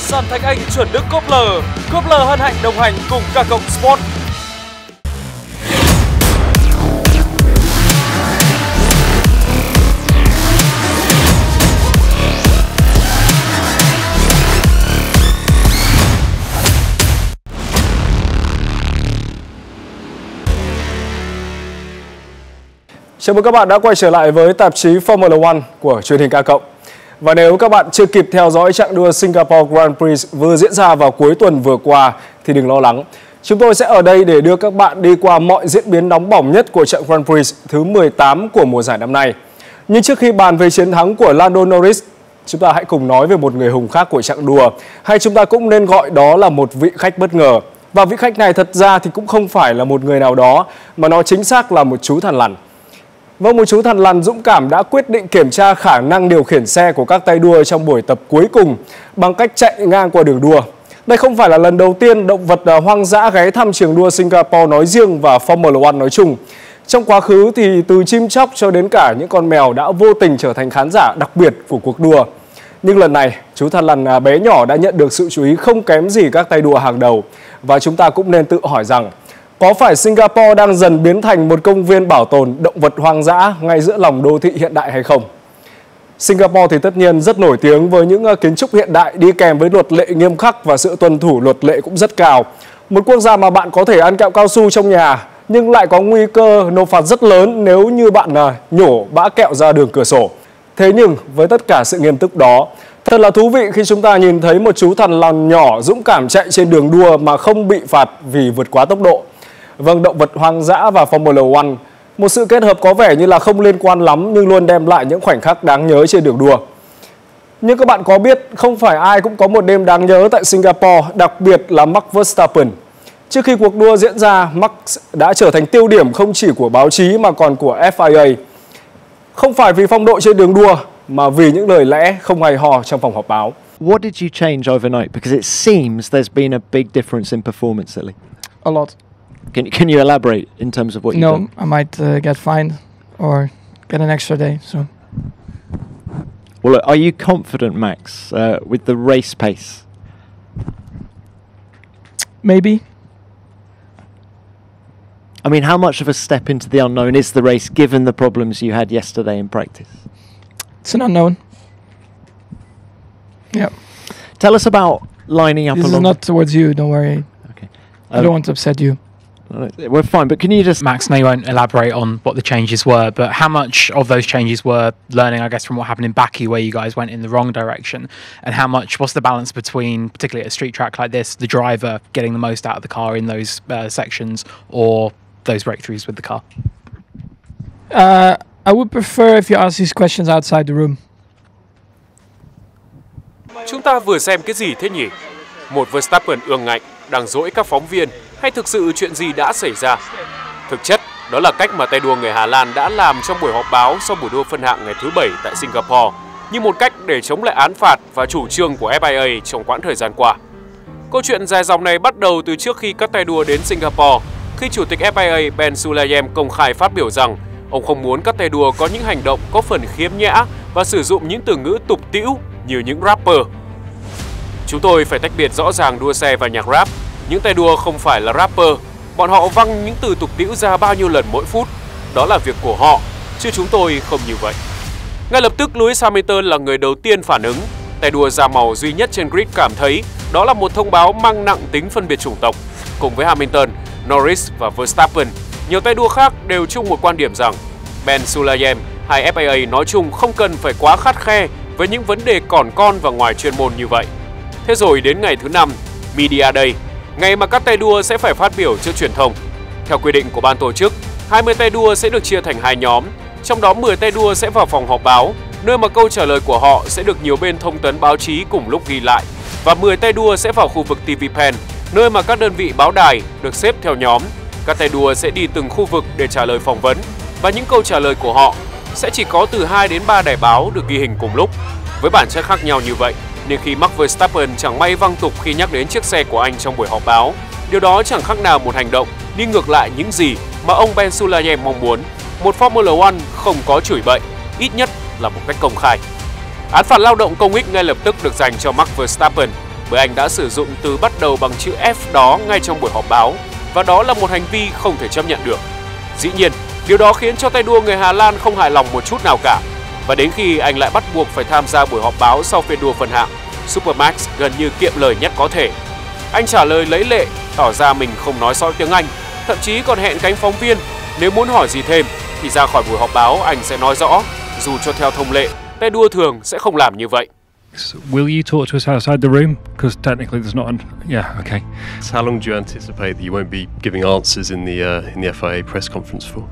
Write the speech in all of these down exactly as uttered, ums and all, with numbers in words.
Sàn Thạch Anh chuẩn Đức Copler. Copler hân hạnh đồng hành cùng K cộng Sport. Chào mừng các bạn đã quay trở lại với tạp chí Formula One của truyền hình K cộng. Và nếu các bạn chưa kịp theo dõi chặng đua Singapore Grand Prix vừa diễn ra vào cuối tuần vừa qua thì đừng lo lắng. Chúng tôi sẽ ở đây để đưa các bạn đi qua mọi diễn biến nóng bỏng nhất của chặng Grand Prix thứ mười tám của mùa giải năm nay. Nhưng trước khi bàn về chiến thắng của Lando Norris, chúng ta hãy cùng nói về một người hùng khác của chặng đua, hay chúng ta cũng nên gọi đó là một vị khách bất ngờ. Và vị khách này thật ra thì cũng không phải là một người nào đó, mà nó chính xác là một chú thằn lằn. Vâng, một chú thằn lằn dũng cảm đã quyết định kiểm tra khả năng điều khiển xe của các tay đua trong buổi tập cuối cùng bằng cách chạy ngang qua đường đua. Đây không phải là lần đầu tiên động vật hoang dã ghé thăm trường đua Singapore nói riêng và Formula One nói chung. Trong quá khứ thì từ chim chóc cho đến cả những con mèo đã vô tình trở thành khán giả đặc biệt của cuộc đua. Nhưng lần này, chú thằn lằn bé nhỏ đã nhận được sự chú ý không kém gì các tay đua hàng đầu. Và chúng ta cũng nên tự hỏi rằng, có phải Singapore đang dần biến thành một công viên bảo tồn động vật hoang dã ngay giữa lòng đô thị hiện đại hay không? Singapore thì tất nhiên rất nổi tiếng với những kiến trúc hiện đại đi kèm với luật lệ nghiêm khắc và sự tuân thủ luật lệ cũng rất cao. Một quốc gia mà bạn có thể ăn kẹo cao su trong nhà nhưng lại có nguy cơ nộp phạt rất lớn nếu như bạn nhổ bã kẹo ra đường cửa sổ. Thế nhưng với tất cả sự nghiêm túc đó, thật là thú vị khi chúng ta nhìn thấy một chú thằn lằn nhỏ dũng cảm chạy trên đường đua mà không bị phạt vì vượt quá tốc độ. Vâng, động vật hoang dã và Formula One, một sự kết hợp có vẻ như là không liên quan lắm nhưng luôn đem lại những khoảnh khắc đáng nhớ trên đường đua. Nhưng các bạn có biết không phải ai cũng có một đêm đáng nhớ tại Singapore, đặc biệt là Max Verstappen. Trước khi cuộc đua diễn ra, Max đã trở thành tiêu điểm không chỉ của báo chí mà còn của F I A. Không phải vì phong độ trên đường đua mà vì những lời lẽ không hay ho trong phòng họp báo. What did you change overnight? Because it seems there's been a big difference in performance lately. A lot. Can, can you elaborate in terms of what you've No, done? I might uh, get fined or get an extra day. So, Well, look, are you confident, Max, uh, with the race pace? maybe. I mean, how much of a step into the unknown is the race given the problems you had yesterday in practice? It's an unknown. Yeah. Tell us about lining up This is along. not towards you, don't worry. Okay. I don't want to upset you. We're fine, but can you just... Max, I know you won't elaborate on what the changes were, but how much of those changes were learning, I guess, from what happened in Baku, where you guys went in the wrong direction, and how much, what's the balance between, particularly at a street track like this, the driver getting the most out of the car in those uh, sections, or those breakthroughs with the car? Uh, I would prefer if you ask these questions outside the room. Chúng ta vừa xem cái gì thế nhỉ? Một Verstappen ương ngạnh, đang dỗi các phóng viên, hay thực sự chuyện gì đã xảy ra? Thực chất, đó là cách mà tay đua người Hà Lan đã làm trong buổi họp báo sau buổi đua phân hạng ngày thứ bảy tại Singapore, như một cách để chống lại án phạt và chủ trương của F I A trong quãng thời gian qua. Câu chuyện dài dòng này bắt đầu từ trước khi các tay đua đến Singapore, khi Chủ tịch F I A Ben Sulayem công khai phát biểu rằng ông không muốn các tay đua có những hành động có phần khiếm nhã và sử dụng những từ ngữ tục tĩu như những rapper. Chúng tôi phải tách biệt rõ ràng đua xe và nhạc rap. Những tay đua không phải là rapper, bọn họ văng những từ tục tĩu ra bao nhiêu lần mỗi phút. Đó là việc của họ, chứ chúng tôi không như vậy. Ngay lập tức, Lewis Hamilton là người đầu tiên phản ứng. Tay đua da màu duy nhất trên grid cảm thấy đó là một thông báo mang nặng tính phân biệt chủng tộc. Cùng với Hamilton, Norris và Verstappen, nhiều tay đua khác đều chung một quan điểm rằng Ben Sulayem hay F I A nói chung không cần phải quá khắt khe với những vấn đề còn con và ngoài chuyên môn như vậy. Thế rồi đến ngày thứ năm, Media Day, ngày mà các tay đua sẽ phải phát biểu trước truyền thông. Theo quy định của ban tổ chức, hai mươi tay đua sẽ được chia thành hai nhóm, trong đó mười tay đua sẽ vào phòng họp báo, nơi mà câu trả lời của họ sẽ được nhiều bên thông tấn báo chí cùng lúc ghi lại, và mười tay đua sẽ vào khu vực ti vi pen, nơi mà các đơn vị báo đài được xếp theo nhóm. Các tay đua sẽ đi từng khu vực để trả lời phỏng vấn, và những câu trả lời của họ sẽ chỉ có từ hai đến ba đài báo được ghi hình cùng lúc. Với bản chất khác nhau như vậy, nên khi Max Verstappen chẳng may văng tục khi nhắc đến chiếc xe của anh trong buổi họp báo, điều đó chẳng khác nào một hành động đi ngược lại những gì mà ông Ben Sulayem mong muốn. Một Formula One không có chửi bậy, ít nhất là một cách công khai. Án phạt lao động công ích ngay lập tức được dành cho Max Verstappen. bởi anh đã sử dụng từ bắt đầu bằng chữ F đó ngay trong buổi họp báo, và đó là một hành vi không thể chấp nhận được. Dĩ nhiên, điều đó khiến cho tay đua người Hà Lan không hài lòng một chút nào cả. Và đến khi anh lại bắt buộc phải tham gia buổi họp báo sau phiên đua phân hạng, Supermax gần như kiệm lời nhất có thể. Anh trả lời lấy lệ, tỏ ra mình không nói rõ tiếng Anh, thậm chí còn hẹn cánh phóng viên nếu muốn hỏi gì thêm thì ra khỏi buổi họp báo anh sẽ nói rõ, dù cho theo thông lệ, tay đua thường sẽ không làm như vậy. Will you talk to us outside the room? Because technically there's not an... Yeah, okay. How long do you anticipate that you won't be giving answers in the uh, in the F I A press conference for?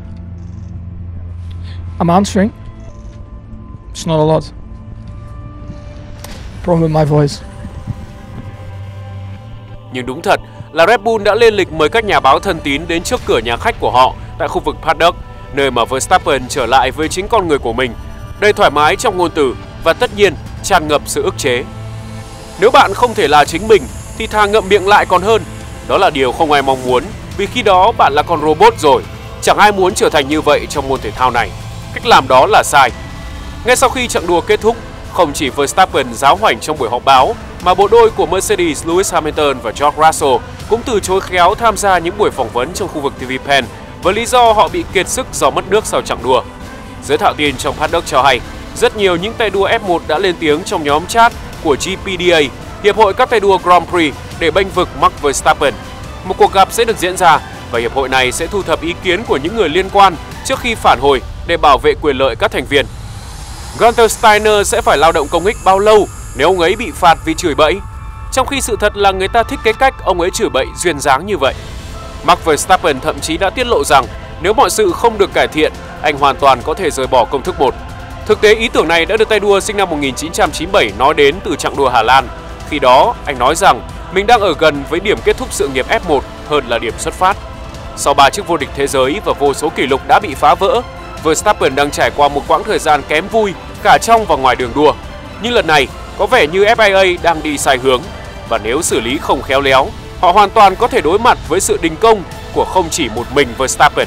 I'm answering. It's not a lot. Problem with my voice. Nhưng đúng thật là Red Bull đã lên lịch mời các nhà báo thân tín đến trước cửa nhà khách của họ tại khu vực Paddock, nơi mà Verstappen trở lại với chính con người của mình, đầy thoải mái trong ngôn từ và tất nhiên tràn ngập sự ức chế. Nếu bạn không thể là chính mình thì thà ngậm miệng lại còn hơn. Đó là điều không ai mong muốn, vì khi đó bạn là con robot rồi. Chẳng ai muốn trở thành như vậy trong môn thể thao này. Cách làm đó là sai. Ngay sau khi chặng đua kết thúc, không chỉ Verstappen giáo hoành trong buổi họp báo, mà bộ đôi của Mercedes Lewis Hamilton và George Russell cũng từ chối khéo tham gia những buổi phỏng vấn trong khu vực ti vi Pen với lý do họ bị kiệt sức do mất nước sau chặng đua. Giới thạo tin trong Paddock cho hay, rất nhiều những tay đua F một đã lên tiếng trong nhóm chat của G P D A, Hiệp hội các tay đua Grand Prix, để bênh vực Max Verstappen. Một cuộc gặp sẽ được diễn ra và hiệp hội này sẽ thu thập ý kiến của những người liên quan trước khi phản hồi để bảo vệ quyền lợi các thành viên. Gunther Steiner sẽ phải lao động công ích bao lâu nếu ông ấy bị phạt vì chửi bậy? Trong khi sự thật là người ta thích cái cách ông ấy chửi bậy duyên dáng như vậy. Max Verstappen thậm chí đã tiết lộ rằng nếu mọi sự không được cải thiện, anh hoàn toàn có thể rời bỏ công thức một. Thực tế, ý tưởng này đã được tay đua sinh năm một nghìn chín trăm chín mươi bảy nói đến từ chặng đua Hà Lan. Khi đó, anh nói rằng mình đang ở gần với điểm kết thúc sự nghiệp F một hơn là điểm xuất phát. Sau ba chức vô địch thế giới và vô số kỷ lục đã bị phá vỡ, Verstappen đang trải qua một quãng thời gian kém vui cả trong và ngoài đường đua. Nhưng lần này, có vẻ như F I A đang đi sai hướng, và nếu xử lý không khéo léo, họ hoàn toàn có thể đối mặt với sự đình công của không chỉ một mình Verstappen.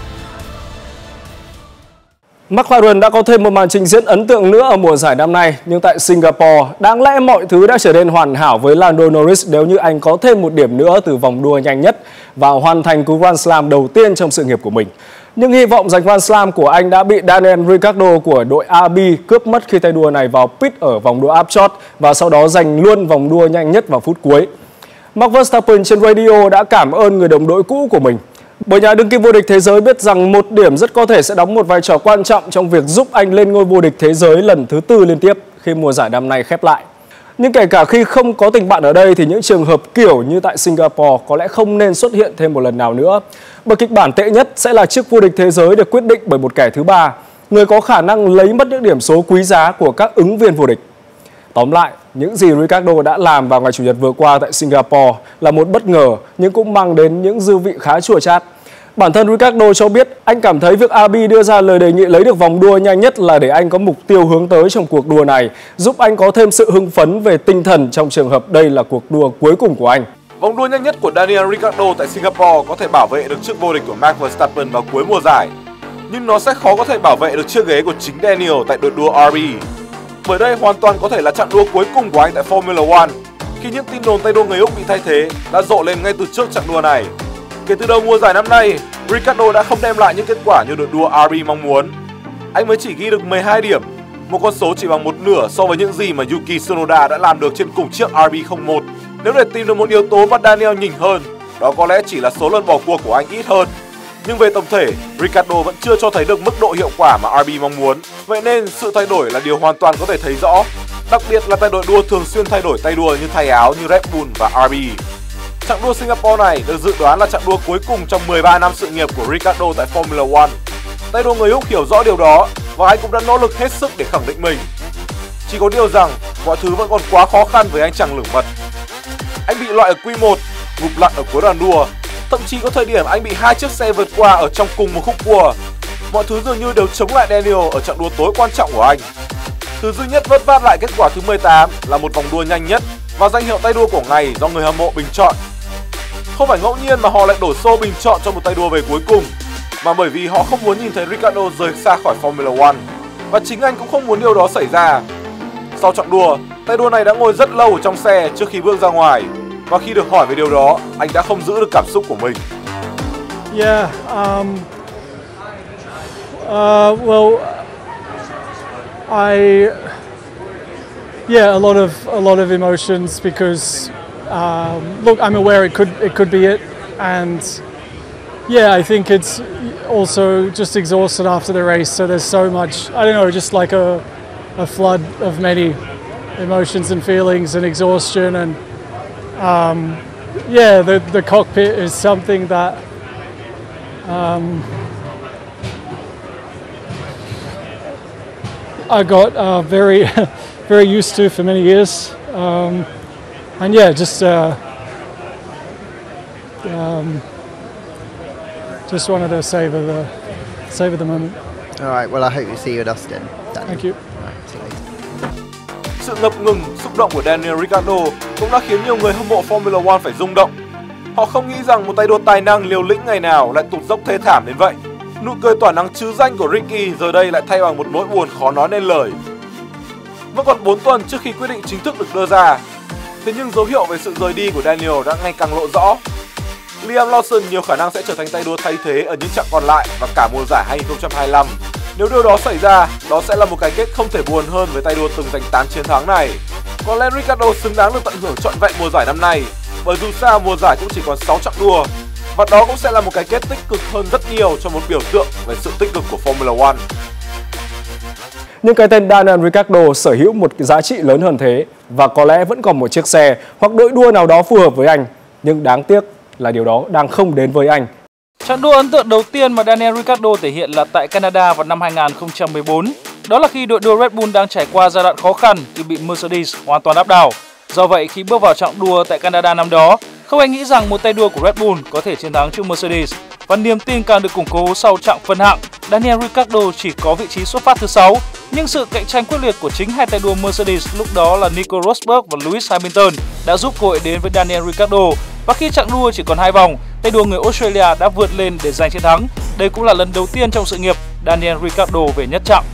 McLaren đã có thêm một màn trình diễn ấn tượng nữa ở mùa giải năm nay, nhưng tại Singapore, đáng lẽ mọi thứ đã trở nên hoàn hảo với Lando Norris nếu như anh có thêm một điểm nữa từ vòng đua nhanh nhất và hoàn thành cú Grand Slam đầu tiên trong sự nghiệp của mình. Nhưng hy vọng giành Grand Slam của anh đã bị Daniel Ricciardo của đội a bê cướp mất khi tay đua này vào pit ở vòng đua áp chót và sau đó giành luôn vòng đua nhanh nhất vào phút cuối. Max Verstappen trên radio đã cảm ơn người đồng đội cũ của mình, bởi nhà đương kim vô địch thế giới biết rằng một điểm rất có thể sẽ đóng một vai trò quan trọng trong việc giúp anh lên ngôi vô địch thế giới lần thứ tư liên tiếp khi mùa giải năm nay khép lại. Nhưng kể cả khi không có tình bạn ở đây thì những trường hợp kiểu như tại Singapore có lẽ không nên xuất hiện thêm một lần nào nữa. Bởi kịch bản tệ nhất sẽ là chức vô địch thế giới được quyết định bởi một kẻ thứ ba, người có khả năng lấy mất những điểm số quý giá của các ứng viên vô địch. Tóm lại, những gì Ricciardo đã làm vào ngày Chủ nhật vừa qua tại Singapore là một bất ngờ nhưng cũng mang đến những dư vị khá chua chát. Bản thân Ricciardo cho biết anh cảm thấy việc a bê đưa ra lời đề nghị lấy được vòng đua nhanh nhất là để anh có mục tiêu hướng tới trong cuộc đua này, giúp anh có thêm sự hưng phấn về tinh thần trong trường hợp đây là cuộc đua cuối cùng của anh. Vòng đua nhanh nhất của Daniel Ricciardo tại Singapore có thể bảo vệ được chức vô địch của Max Verstappen vào cuối mùa giải, nhưng nó sẽ khó có thể bảo vệ được chiếc ghế của chính Daniel tại đội đua a bê. Bởi đây hoàn toàn có thể là chặng đua cuối cùng của anh tại Formula One, khi những tin đồn tay đua người Úc bị thay thế đã rộ lên ngay từ trước chặng đua này. Kể từ đầu mùa giải năm nay, Ricciardo đã không đem lại những kết quả như đội đua a bê mong muốn. Anh mới chỉ ghi được mười hai điểm, một con số chỉ bằng một nửa so với những gì mà Yuki Tsunoda đã làm được trên cùng chiếc a bê không một. Nếu để tìm được một yếu tố mà Daniel nhỉnh hơn, đó có lẽ chỉ là số lần bỏ cuộc của anh ít hơn. Nhưng về tổng thể, Ricciardo vẫn chưa cho thấy được mức độ hiệu quả mà a bê mong muốn. Vậy nên sự thay đổi là điều hoàn toàn có thể thấy rõ, đặc biệt là tại đội đua thường xuyên thay đổi tay đua như thay áo như Red Bull và a bê. Chặng đua Singapore này được dự đoán là chặng đua cuối cùng trong mười ba năm sự nghiệp của Ricciardo tại Formula One. Tay đua người Úc hiểu rõ điều đó và anh cũng đã nỗ lực hết sức để khẳng định mình. Chỉ có điều rằng mọi thứ vẫn còn quá khó khăn với anh chàng lửng mật. Anh bị loại ở Q một, ngụp lặn ở cuối đoàn đua. Thậm chí có thời điểm anh bị hai chiếc xe vượt qua ở trong cùng một khúc cua. Mọi thứ dường như đều chống lại Daniel ở chặng đua tối quan trọng của anh. Thứ duy nhất vớt vát lại kết quả thứ mười tám là một vòng đua nhanh nhất và danh hiệu tay đua của ngày do người hâm mộ bình chọn. Không phải ngẫu nhiên mà họ lại đổ xô bình chọn cho một tay đua về cuối cùng, mà bởi vì họ không muốn nhìn thấy Ricciardo rời xa khỏi Formula One. Và chính anh cũng không muốn điều đó xảy ra. Sau chặng đua, Tay đua này đã ngồi rất lâu ở trong xe trước khi bước ra ngoài. Và khi được hỏi về điều đó, anh đã không giữ được cảm xúc của mình. Yeah, um, uh, well, I, yeah, a lot of a lot of emotions because, um, look, I'm aware it could it could be it, and yeah, I think it's also just exhausted after the race. So there's so much, I don't know, just like a a flood of many emotions and feelings and exhaustion, and um, yeah, the the cockpit is something that. Um, I got uh, very, very used to for many years, um, and yeah, just uh, um, just wanted to savor the savor the moment. All right. Well, I hope you see you at Austin. Daniel. Thank you. All right, see you later. Sự ngập ngừng, xúc động của Daniel Ricciardo cũng đã khiến nhiều người hâm mộ Formula One phải rung động. Họ không nghĩ rằng một tay đua tài năng liều lĩnh ngày nào lại tụt dốc thê thảm đến vậy. Nụ cười tỏa nắng trứ danh của Ricky giờ đây lại thay bằng một nỗi buồn khó nói nên lời. Vẫn còn bốn tuần trước khi quyết định chính thức được đưa ra, thế nhưng dấu hiệu về sự rời đi của Daniel đã ngày càng lộ rõ. Liam Lawson nhiều khả năng sẽ trở thành tay đua thay thế ở những chặng còn lại và cả mùa giải hai không hai lăm. Nếu điều đó xảy ra, đó sẽ là một cái kết không thể buồn hơn với tay đua từng giành tám chiến thắng này. Có lẽ Ricciardo xứng đáng được tận hưởng trọn vẹn mùa giải năm nay, bởi dù sao mùa giải cũng chỉ còn sáu chặng đua, và đó cũng sẽ là một cái kết tích cực hơn rất nhiều cho một biểu tượng về sự tích cực của Formula One. Nhưng cái tên Daniel Ricciardo sở hữu một giá trị lớn hơn thế, và có lẽ vẫn còn một chiếc xe hoặc đội đua nào đó phù hợp với anh, nhưng đáng tiếc là điều đó đang không đến với anh. Trận đua ấn tượng đầu tiên mà Daniel Ricciardo thể hiện là tại Canada vào năm hai không một bốn. Đó là khi đội đua Red Bull đang trải qua giai đoạn khó khăn khi bị Mercedes hoàn toàn áp đảo. Do vậy, khi bước vào chặng đua tại Canada năm đó, không ai nghĩ rằng một tay đua của Red Bull có thể chiến thắng trước Mercedes. Và niềm tin càng được củng cố sau chặng phân hạng. Daniel Ricciardo chỉ có vị trí xuất phát thứ sáu, nhưng sự cạnh tranh quyết liệt của chính hai tay đua Mercedes lúc đó là Nico Rosberg và Lewis Hamilton đã giúp cơ hội đến với Daniel Ricciardo. Và khi chặng đua chỉ còn hai vòng, tay đua người Australia đã vượt lên để giành chiến thắng. Đây cũng là lần đầu tiên trong sự nghiệp Daniel Ricciardo về nhất chặng.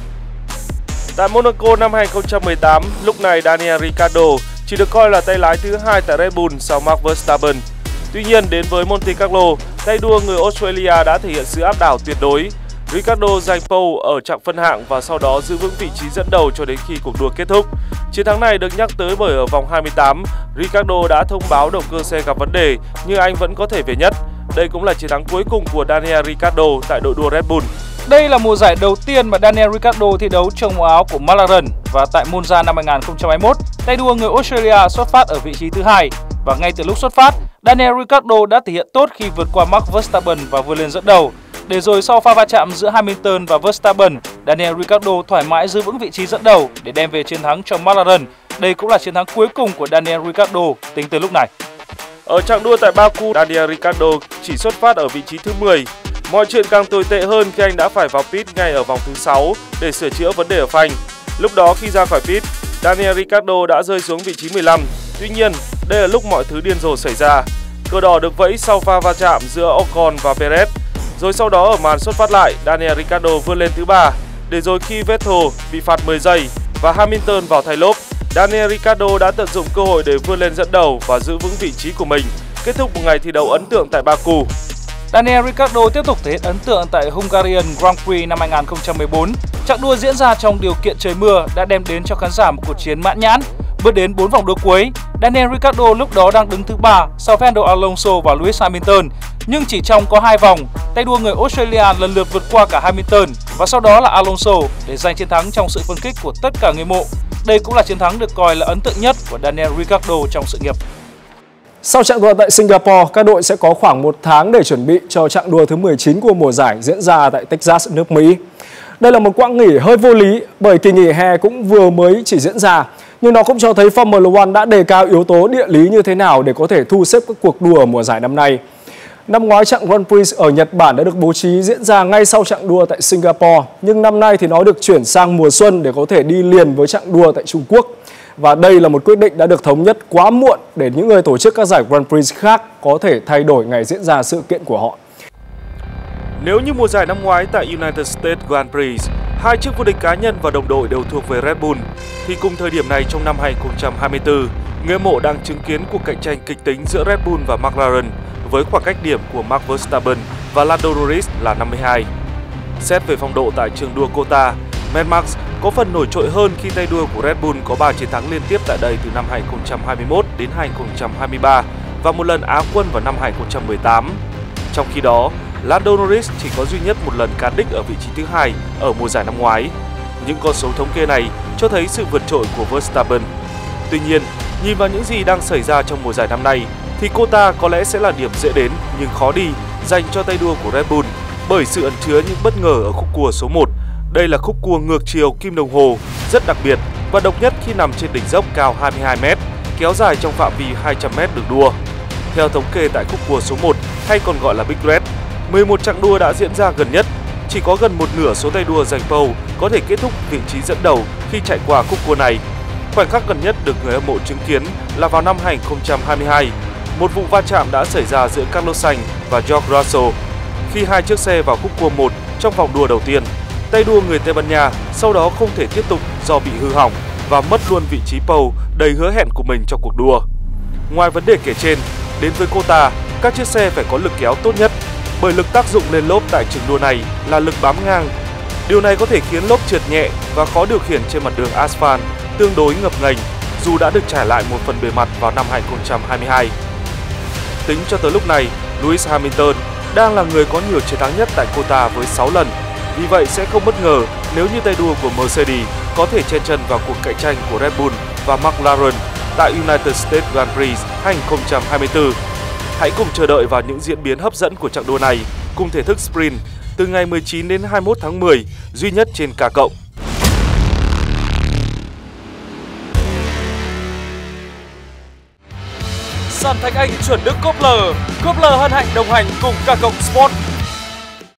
Tại Monaco năm hai không một tám, lúc này Daniel Ricciardo chỉ được coi là tay lái thứ hai tại Red Bull sau Max Verstappen. Tuy nhiên, đến với Monte Carlo, tay đua người Australia đã thể hiện sự áp đảo tuyệt đối. Ricciardo giành pole ở chặng phân hạng và sau đó giữ vững vị trí dẫn đầu cho đến khi cuộc đua kết thúc. Chiến thắng này được nhắc tới bởi ở vòng hai mươi tám, Ricciardo đã thông báo động cơ xe gặp vấn đề nhưng anh vẫn có thể về nhất. Đây cũng là chiến thắng cuối cùng của Daniel Ricciardo tại đội đua Red Bull. Đây là mùa giải đầu tiên mà Daniel Ricciardo thi đấu trong màu áo của McLaren, và tại Monza năm hai không hai mốt, tay đua người Australia xuất phát ở vị trí thứ hai. Và ngay từ lúc xuất phát, Daniel Ricciardo đã thể hiện tốt khi vượt qua Max Verstappen và vươn lên dẫn đầu. Để rồi sau pha va chạm giữa Hamilton và Verstappen, Daniel Ricciardo thoải mái giữ vững vị trí dẫn đầu để đem về chiến thắng cho McLaren. Đây cũng là chiến thắng cuối cùng của Daniel Ricciardo tính từ lúc này. Ở chặng đua tại Baku, Daniel Ricciardo chỉ xuất phát ở vị trí thứ mười. Mọi chuyện càng tồi tệ hơn khi anh đã phải vào pit ngay ở vòng thứ sáu để sửa chữa vấn đề ở phanh. Lúc đó khi ra khỏi pit, Daniel Ricciardo đã rơi xuống vị trí mười lăm. Tuy nhiên, đây là lúc mọi thứ điên rồ xảy ra. Cờ đỏ được vẫy sau pha va chạm giữa Ocon và Perez. Rồi sau đó ở màn xuất phát lại, Daniel Ricciardo vươn lên thứ ba. Để rồi khi Vettel bị phạt mười giây và Hamilton vào thay lốp, Daniel Ricciardo đã tận dụng cơ hội để vươn lên dẫn đầu và giữ vững vị trí của mình, kết thúc một ngày thi đấu ấn tượng tại Baku. Daniel Ricciardo tiếp tục thể hiện ấn tượng tại Hungarian Grand Prix năm hai không một bốn. Chặng đua diễn ra trong điều kiện trời mưa đã đem đến cho khán giả một cuộc chiến mãn nhãn. Bước đến bốn vòng đua cuối, Daniel Ricciardo lúc đó đang đứng thứ ba sau Fernando Alonso và Lewis Hamilton. Nhưng chỉ trong có hai vòng, tay đua người Australia lần lượt vượt qua cả Hamilton và sau đó là Alonso để giành chiến thắng trong sự phân khích của tất cả người mộ. Đây cũng là chiến thắng được coi là ấn tượng nhất của Daniel Ricciardo trong sự nghiệp. Sau chặng đua tại Singapore, các đội sẽ có khoảng một tháng để chuẩn bị cho chặng đua thứ mười chín của mùa giải diễn ra tại Texas, nước Mỹ. Đây là một quãng nghỉ hơi vô lý bởi kỳ nghỉ hè cũng vừa mới chỉ diễn ra, nhưng nó cũng cho thấy Formula One đã đề cao yếu tố địa lý như thế nào để có thể thu xếp các cuộc đua ở mùa giải năm nay. Năm ngoái chặng Grand Prix ở Nhật Bản đã được bố trí diễn ra ngay sau chặng đua tại Singapore, nhưng năm nay thì nó được chuyển sang mùa xuân để có thể đi liền với chặng đua tại Trung Quốc. Và đây là một quyết định đã được thống nhất quá muộn để những người tổ chức các giải Grand Prix khác có thể thay đổi ngày diễn ra sự kiện của họ. Nếu như mùa giải năm ngoái tại United States Grand Prix, hai chiếc vô địch cá nhân và đồng đội đều thuộc về Red Bull, thì cùng thời điểm này trong năm hai nghìn không trăm hai mươi tư, người hâm mộ đang chứng kiến cuộc cạnh tranh kịch tính giữa Red Bull và McLaren với khoảng cách điểm của Max Verstappen và Lando Norris là năm mươi hai. Xét về phong độ tại trường đua COTA, Mad Max có phần nổi trội hơn khi tay đua của Red Bull có ba chiến thắng liên tiếp tại đây từ năm hai nghìn không trăm hai mươi mốt đến hai nghìn không trăm hai mươi ba và một lần Á quân vào năm hai nghìn không trăm mười tám. Trong khi đó, Lando Norris chỉ có duy nhất một lần cán đích ở vị trí thứ hai ở mùa giải năm ngoái. Những con số thống kê này cho thấy sự vượt trội của Verstappen. Tuy nhiên, nhìn vào những gì đang xảy ra trong mùa giải năm nay, thì COTA có lẽ sẽ là điểm dễ đến nhưng khó đi dành cho tay đua của Red Bull bởi sự ẩn chứa những bất ngờ ở khúc cua số một. Đây là khúc cua ngược chiều kim đồng hồ, rất đặc biệt và độc nhất khi nằm trên đỉnh dốc cao hai mươi hai mét, kéo dài trong phạm vi hai trăm mét đường đua. Theo thống kê tại khúc cua số một, hay còn gọi là Big Red, mười một chặng đua đã diễn ra gần nhất, chỉ có gần một nửa số tay đua giành pole có thể kết thúc vị trí dẫn đầu khi chạy qua khúc cua này. Khoảnh khắc gần nhất được người hâm mộ chứng kiến là vào năm hai nghìn không trăm hai mươi hai, một vụ va chạm đã xảy ra giữa Carlos Sainz và George Russell khi hai chiếc xe vào khúc cua một trong vòng đua đầu tiên. Tay đua người Tây Ban Nha sau đó không thể tiếp tục do bị hư hỏng và mất luôn vị trí pole đầy hứa hẹn của mình trong cuộc đua. Ngoài vấn đề kể trên, đến với COTA, các chiếc xe phải có lực kéo tốt nhất bởi lực tác dụng lên lốp tại trường đua này là lực bám ngang. Điều này có thể khiến lốp trượt nhẹ và khó điều khiển trên mặt đường asphalt tương đối ngập ngềnh dù đã được trải lại một phần bề mặt vào năm hai nghìn không trăm hai mươi hai. Tính cho tới lúc này, Lewis Hamilton đang là người có nhiều chiến thắng nhất tại COTA với sáu lần. Vì vậy sẽ không bất ngờ nếu như tay đua của Mercedes có thể chen chân vào cuộc cạnh tranh của Red Bull và McLaren tại United States Grand Prix hai nghìn không trăm hai mươi tư. Hãy cùng chờ đợi vào những diễn biến hấp dẫn của chặng đua này cùng thể thức sprint từ ngày mười chín đến hai mươi mốt tháng mười duy nhất trên K cộng. Sàn Thạch Anh chuẩn Đức Copler, Copler hân hạnh đồng hành cùng K cộng Sport.